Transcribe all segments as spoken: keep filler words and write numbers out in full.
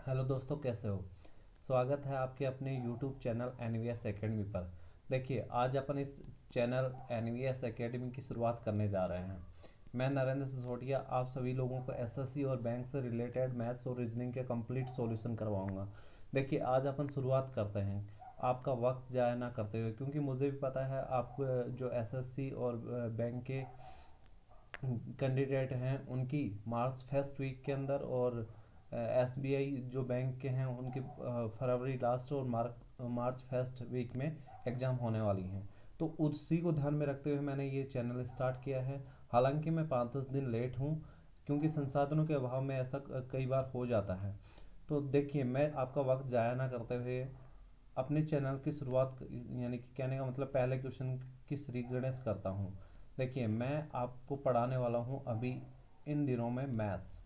Hello दोस्तों, कैसे हो। स्वागत है आपके अपने यूट्यूब चैनल एनवीएस एकेडमी पर। देखिए, आज अपन इस चैनल एनवीएस एकेडमी की शुरुआत करने जा रहे हैं। मैं नरेंद्र सिसोदिया आप सभी लोगों को एसएससी और बैंक से रिलेटेड मैथ्स और रीजनिंग के कंप्लीट सॉल्यूशन करवाऊंगा। देखिए, आज अपन शुरुआत करते हैं, आपका वक्त ज़ाया ना करते हुए, क्योंकि मुझे भी पता है आप जो एसएससी और बैंक के कैंडिडेट हैं उनकी मार्च फर्स्ट वीक के अंदर और एसबीआई जो बैंक के हैं उनके अ, फरवरी लास्ट और मार्च मार्च फर्स्ट वीक में एग्ज़ाम होने वाली हैं। तो उसी को ध्यान में रखते हुए मैंने ये चैनल स्टार्ट किया है। हालांकि मैं पाँच दस दिन लेट हूँ, क्योंकि संसाधनों के अभाव में ऐसा क- कई बार हो जाता है। तो देखिए, मैं आपका वक्त ज़ाया ना करते हुए अपने चैनल की शुरुआत, यानी कि कहने का मतलब पहले क्वेश्चन की श्री गणेश करता हूँ। देखिए, मैं आपको पढ़ाने वाला हूँ अभी इन दिनों में मैथ्स।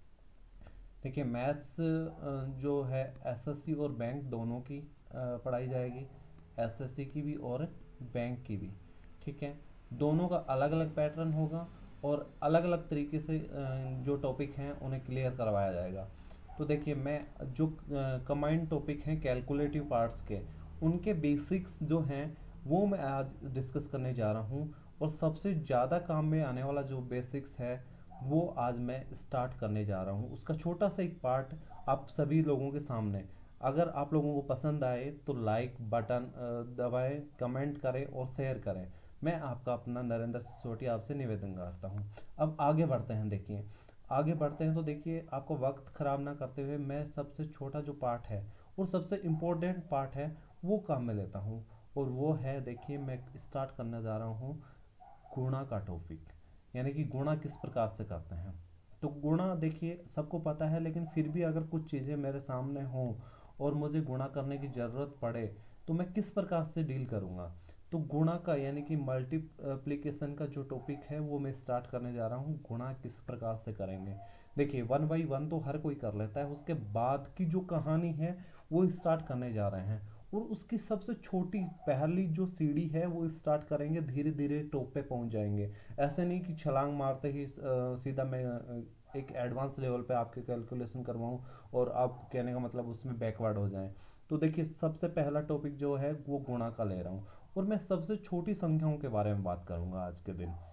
देखिए, मैथ्स जो है एसएससी और बैंक दोनों की अ, पढ़ाई जाएगी, एसएससी की भी और बैंक की भी। ठीक है, दोनों का अलग अलग पैटर्न होगा और अलग अलग तरीके से अ, जो टॉपिक हैं उन्हें क्लियर करवाया जाएगा। तो देखिए, मैं जो कंबाइंड टॉपिक हैं कैलकुलेटिव पार्ट्स के, उनके बेसिक्स जो हैं वो मैं आज डिस्कस करने जा रहा हूँ। और सबसे ज़्यादा काम में आने वाला जो बेसिक्स है वो आज मैं स्टार्ट करने जा रहा हूँ, उसका छोटा सा एक पार्ट आप सभी लोगों के सामने। अगर आप लोगों को पसंद आए तो लाइक बटन दबाएं, कमेंट करें और शेयर करें। मैं आपका अपना नरेंद्र सिसोदिया आपसे निवेदन करता हूँ। अब आगे बढ़ते हैं। देखिए, आगे बढ़ते हैं तो देखिए, आपको वक्त ख़राब ना करते हुए मैं सबसे छोटा जो पार्ट है और सबसे इम्पोर्टेंट पार्ट है वो काम में लेता हूँ। और वो है, देखिए, मैं स्टार्ट करने जा रहा हूँ गुणा का टॉपिक, यानी कि गुणा किस प्रकार से करते हैं। तो गुणा देखिए सबको पता है, लेकिन फिर भी अगर कुछ चीज़ें मेरे सामने हों और मुझे गुणा करने की ज़रूरत पड़े तो मैं किस प्रकार से डील करूँगा। तो गुणा का यानी कि मल्टीप्लिकेशन का जो टॉपिक है वो मैं स्टार्ट करने जा रहा हूँ। गुणा किस प्रकार से करेंगे, देखिए वन बाई वन तो हर कोई कर लेता है, उसके बाद की जो कहानी है वो स्टार्ट करने जा रहे हैं। और उसकी सबसे छोटी पहली जो सीढ़ी है वो स्टार्ट करेंगे, धीरे धीरे टॉप पे पहुंच जाएंगे। ऐसे नहीं कि छलांग मारते ही अ, सीधा मैं अ, एक एडवांस लेवल पे आपके कैलकुलेशन करवाऊं और आप कहने का मतलब उसमें बैकवर्ड हो जाएं। तो देखिए, सबसे पहला टॉपिक जो है वो गुणा का ले रहा हूँ और मैं सबसे छोटी संख्याओं के बारे में बात करूंगा आज के दिन।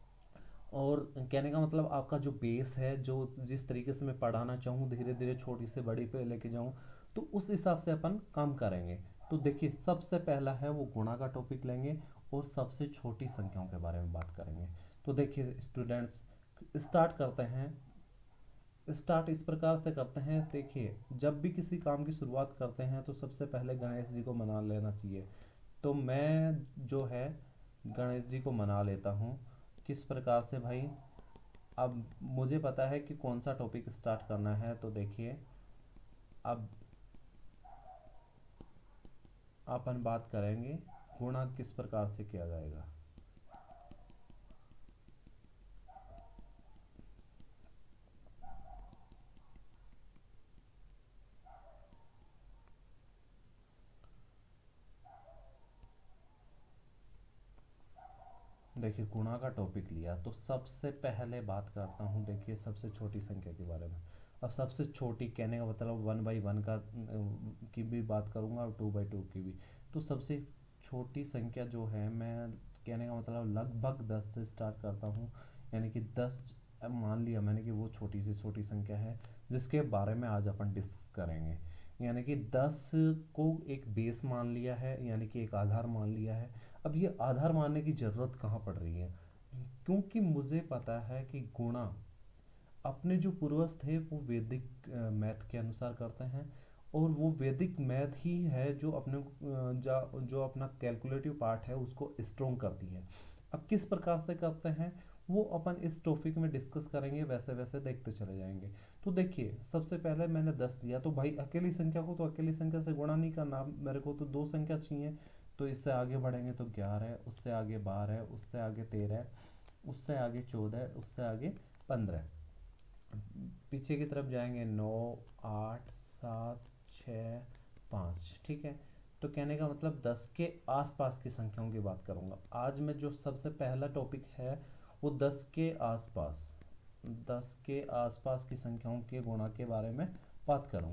और कहने का मतलब आपका जो बेस है, जो जिस तरीके से मैं पढ़ाना चाहूँ, धीरे धीरे छोटी से बड़ी पे लेके जाऊँ, तो उस हिसाब से अपन काम करेंगे। तो देखिए, सबसे पहला है वो गुणा का टॉपिक लेंगे और सबसे छोटी संख्याओं के बारे में बात करेंगे। तो देखिए स्टूडेंट्स, स्टार्ट करते हैं। स्टार्ट इस प्रकार से करते हैं। देखिए, जब भी किसी काम की शुरुआत करते हैं तो सबसे पहले गणेश जी को मना लेना चाहिए। तो मैं जो है गणेश जी को मना लेता हूँ। किस प्रकार से भाई, अब मुझे पता है कि कौन सा टॉपिक स्टार्ट करना है। तो देखिए, अब अपन बात करेंगे गुणा किस प्रकार से किया जाएगा। देखिए, गुणा का टॉपिक लिया तो सबसे पहले बात करता हूँ, देखिए, सबसे छोटी संख्या के बारे में। अब सबसे छोटी कहने का मतलब वन बाई वन का अ, की भी बात करूँगा और टू बाई टू की भी। तो सबसे छोटी संख्या जो है, मैं कहने का मतलब लगभग दस से स्टार्ट करता हूँ। यानी कि दस मान लिया मैंने कि वो छोटी से छोटी संख्या है जिसके बारे में आज अपन डिस्कस करेंगे। यानी कि दस को एक बेस मान लिया है, यानी कि एक आधार मान लिया है। अब ये आधार मानने की ज़रूरत कहाँ पड़ रही है, क्योंकि मुझे पता है कि गुणा अपने जो पूर्वज थे वो वैदिक मैथ के अनुसार करते हैं। और वो वैदिक मैथ ही है जो अपने अ, जा, जो अपना कैलकुलेटिव पार्ट है उसको स्ट्रोंग करती है। अब किस प्रकार से करते हैं वो अपन इस टॉपिक में डिस्कस करेंगे, वैसे वैसे देखते चले जाएंगे। तो देखिए, सबसे पहले मैंने दस दिया, तो भाई अकेली संख्या को तो अकेली संख्या से गुणा नहीं करना, मेरे को तो दो संख्या चाहिए। तो इससे आगे बढ़ेंगे तो ग्यारह है, उससे आगे बारह है, उससे आगे तेरह है, उससे आगे चौदह है, उससे आगे पंद्रह। पीछे की तरफ जाएंगे नौ, आठ, सात, छ, पाँच। ठीक है, तो कहने का मतलब दस के आसपास की संख्याओं की बात करूंगा। आज मैं जो सबसे पहला टॉपिक है वो दस के आसपास, दस के आसपास की संख्याओं के गुणा के बारे में बात करूंगा।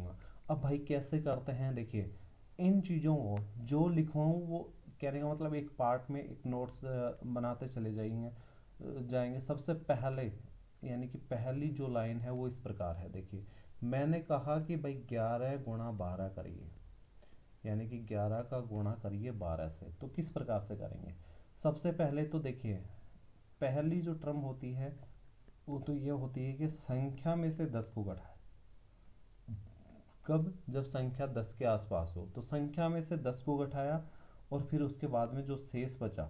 अब भाई कैसे करते हैं, देखिए इन चीज़ों को जो लिखवाऊँ वो, कहने का मतलब एक पार्ट में एक नोट्स बनाते चले जाएंगे जाएंगे सबसे पहले, यानी कि पहली जो लाइन है वो इस प्रकार है। देखिए मैंने कहा कि भाई ग्यारह गुणा बारह करिए, यानी कि ग्यारह का गुणा करिए बारह से। तो किस प्रकार से करेंगे, सबसे पहले तो देखिए पहली जो टर्म होती है वो तो ये होती है कि संख्या में से दस को घटाए। कब, जब संख्या दस के आसपास हो, तो संख्या में से दस को घटाया और फिर उसके बाद में जो शेष बचा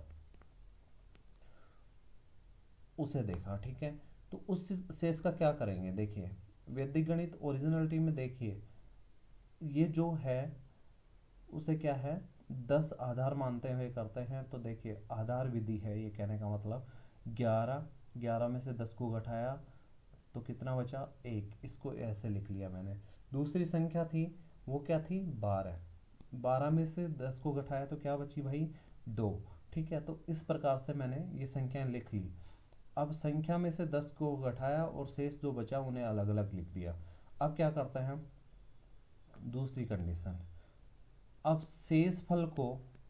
उसे देखा, ठीक है। तो उस शेष का क्या करेंगे, देखिए वैदिक गणित ओरिजिनलिटी में देखिए ये जो है उसे क्या है, दस आधार मानते हुए करते हैं। तो देखिए आधार विधि है ये, कहने का मतलब ग्यारह, ग्यारह में से दस को घटाया तो कितना बचा, एक, इसको ऐसे लिख लिया मैंने। दूसरी संख्या थी वो क्या थी, बारह, बारह में से दस को घटाया तो क्या बची भाई, दो, ठीक है। तो इस प्रकार से मैंने ये संख्याएं लिख ली। अब संख्या में से दस को घटाया और शेष जो बचा उन्हें अलग अलग लिख दिया। अब क्या करते हैं, दूसरी कंडीशन, अब शेष फल को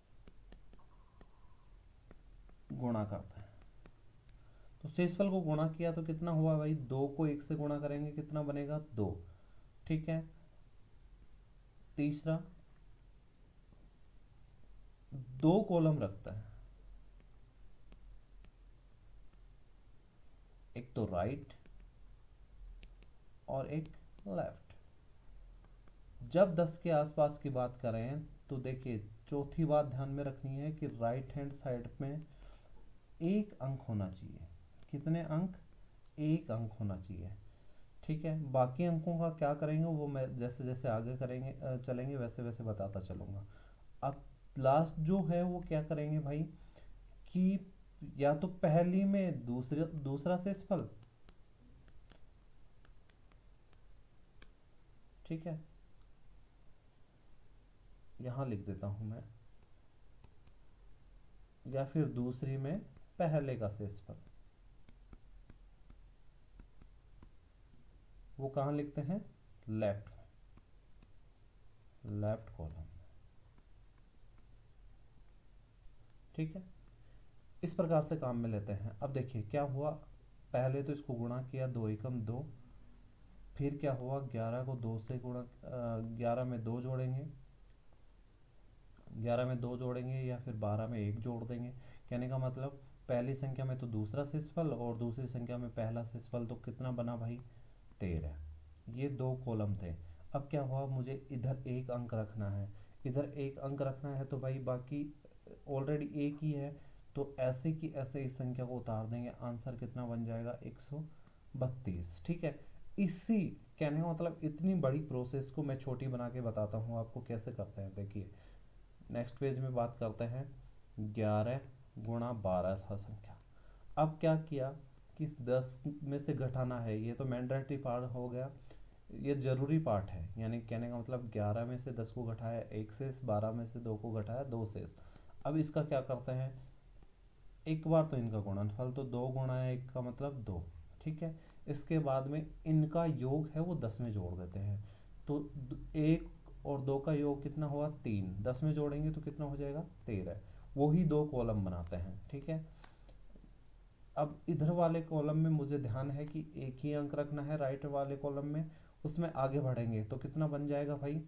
गुणा करते हैं। तो शेषफल को गुणा किया तो कितना हुआ भाई, दो को एक से गुणा करेंगे कितना बनेगा, दो, ठीक है। तीसरा, दो कॉलम रखता है, एक तो राइट और एक लेफ्ट। जब दस के आसपास की बात करें तो देखिए चौथी बात ध्यान में रखनी है कि राइट हैंड साइड में एक अंक होना चाहिए। कितने अंक, एक अंक होना चाहिए, ठीक है। बाकी अंकों का क्या करेंगे वो मैं जैसे जैसे आगे करेंगे चलेंगे वैसे वैसे बताता चलूँगा। अब लास्ट जो है वो क्या करेंगे भाई कि या तो पहली में दूसरे दूसरा शेषफल, ठीक है, यहाँ लिख देता हूँ मैं, या फिर दूसरी में पहले का शेषफल, वो कहाँ लिखते हैं, लेफ्ट लेफ्ट कॉलम, ठीक है। इस प्रकार से काम में लेते हैं। अब देखिए क्या हुआ, पहले तो इसको गुणा किया, दो एकम दो, फिर क्या हुआ, ग्यारह को दो से गुणा, ग्यारह में दो जोड़ेंगे, ग्यारह में दो जोड़ेंगे या फिर बारह में एक जोड़ देंगे। कहने का मतलब पहली संख्या में तो दूसरा शेषफल और दूसरी संख्या में पहला शेषफल, तो कितना बना भाई, तेरह। ये दो कॉलम थे। अब क्या हुआ, मुझे इधर एक अंक रखना है, इधर एक अंक रखना है तो भाई बाकी ऑलरेडी एक ही है, तो ऐसे की ऐसे इस संख्या को उतार देंगे, आंसर कितना बन जाएगा, एक सौ बत्तीस, ठीक है। इसी, कहने का मतलब इतनी बड़ी प्रोसेस को मैं छोटी बना के बताता हूँ आपको कैसे करते हैं। देखिए नेक्स्ट पेज में बात करते हैं, ग्यारह गुणा बारह था संख्या। अब क्या किया कि दस में से घटाना है, ये तो मैंडेटरी पार्ट हो गया, ये जरूरी पार्ट है, यानी कहने का मतलब ग्यारह में से दस को घटाया एक शेष, बारह में से दो को घटाया दो शेष। अब इसका क्या करते हैं, एक बार तो इनका गुणनफल, तो दो गुणा एक का मतलब दो, ठीक है। इसके बाद में इनका योग है वो दस में जोड़ देते हैं, तो एक और दो का योग कितना हुआ, तीन, दस में जोड़ेंगे तो कितना हो जाएगा, तेरह। वो ही दो कॉलम बनाते हैं, ठीक है। अब इधर वाले कॉलम में मुझे ध्यान है कि एक ही अंक रखना है, राइट वाले कॉलम में, उसमें आगे बढ़ेंगे तो कितना बन जाएगा भाई,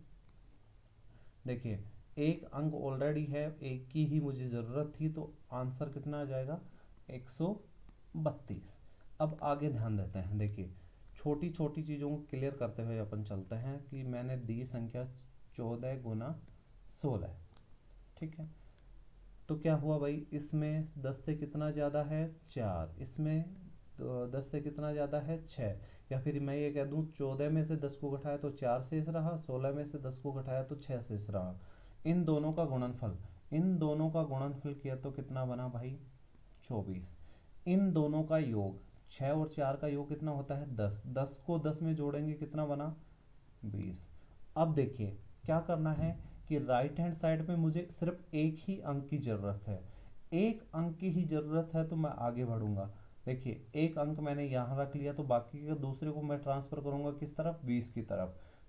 देखिए एक अंक ऑलरेडी है, एक की ही मुझे ज़रूरत थी, तो आंसर कितना आ जाएगा, एक सौ बत्तीस। अब आगे ध्यान देते हैं, देखिए छोटी छोटी चीज़ों को क्लियर करते हुए अपन चलते हैं कि मैंने दी संख्या चौदह गुना सोलह, ठीक है। तो क्या हुआ भाई, इसमें दस से कितना ज़्यादा है, चार, इसमें तो दस से कितना ज़्यादा है, छः, या फिर मैं ये कह दूँ चौदह में से दस को घटाया तो चार शेष रहा, सोलह में से दस को घटाया तो छः शेष रहा। इन दोनों का गुणनफल, इन दोनों का गुणनफल किया तो कितना बना भाई, चौबीस। इन दोनों का योग, छः और चार का योग कितना होता है, दस, दस को दस में जोड़ेंगे कितना बना, बीस। अब देखिए क्या करना है कि राइट हैंड साइड में मुझे सिर्फ एक ही अंक की ज़रूरत है, एक अंक की ही ज़रूरत है, तो मैं आगे बढ़ूंगा। देखिए एक अंक मैंने यहाँ रख लिया, तो बाकी के दूसरे को मैं ट्रांसफ़र करूंगा किस तरफ, बीस की तरफ।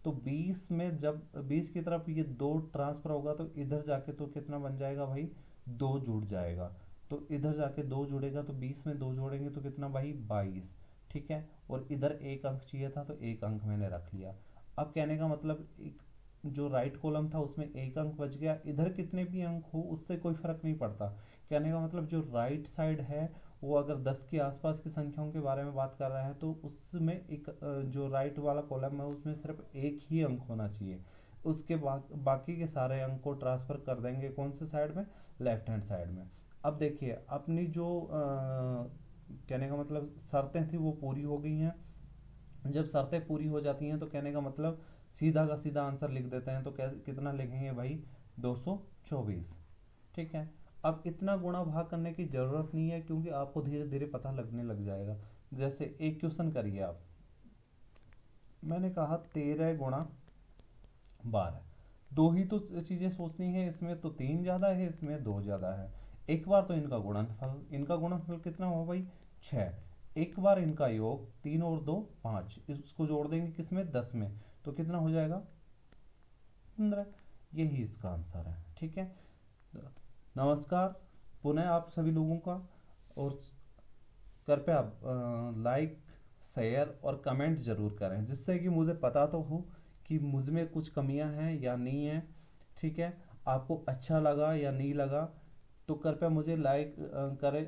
तो बीस में जब बीस की तरफ ये दो ट्रांसफर होगा तो इधर जाके तो कितना बन जाएगा भाई, दो जुड़ जाएगा। तो इधर जाके दो जुड़ेगा तो बीस में दो जोड़ेंगे तो कितना भाई, बाईस। ठीक है, और इधर एक अंक चाहिए था तो एक अंक मैंने रख लिया। अब कहने का मतलब एक जो राइट कॉलम था उसमें एक अंक बच गया, इधर कितने भी अंक हो उससे कोई फर्क नहीं पड़ता। कहने का मतलब जो राइट साइड है वो अगर दस के आसपास की संख्याओं के बारे में बात कर रहा है तो उसमें एक जो राइट वाला कॉलम है उसमें सिर्फ एक ही अंक होना चाहिए। उसके बाद बाकी के सारे अंक को ट्रांसफर कर देंगे कौन से साइड में, लेफ्ट हैंड साइड में। अब देखिए अपनी जो आ, कहने का मतलब शर्तें थी वो पूरी हो गई हैं। जब शर्तें पूरी हो जाती हैं तो कहने का मतलब सीधा का सीधा आंसर लिख देते हैं। तो कितना लिखेंगे भाई, दो सौ चौबीस। ठीक है, अब इतना गुणा भाग करने की ज़रूरत नहीं है क्योंकि आपको धीरे धीरे पता लगने लग जाएगा। जैसे एक क्वेश्चन करिए आप, मैंने कहा तेरह गुणा बारह, दो ही तो चीज़ें सोचनी है, इसमें तो तीन ज़्यादा है इसमें दो ज़्यादा है। एक बार तो इनका गुणनफल, इनका गुणनफल कितना हुआ भाई, छः। एक बार इनका योग, तीन और दो पाँच, इसको जोड़ देंगे किसमें, दस में, तो कितना हो जाएगा, पंद्रह। यही इसका आंसर है। ठीक है, नमस्कार पुनः आप सभी लोगों का, और कृपया लाइक शेयर और कमेंट ज़रूर करें जिससे कि मुझे पता तो हो कि मुझ में कुछ कमियां हैं या नहीं है। ठीक है, आपको अच्छा लगा या नहीं लगा तो कृपया मुझे लाइक करें,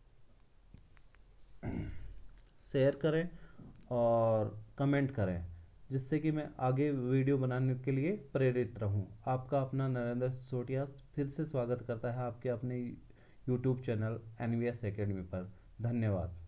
शेयर करें और कमेंट करें जिससे कि मैं आगे वीडियो बनाने के लिए प्रेरित रहूं। आपका अपना नरेंद्र सिसोदिया फिर से स्वागत करता है आपके अपने YouTube channel N V S academy पर। धन्यवाद।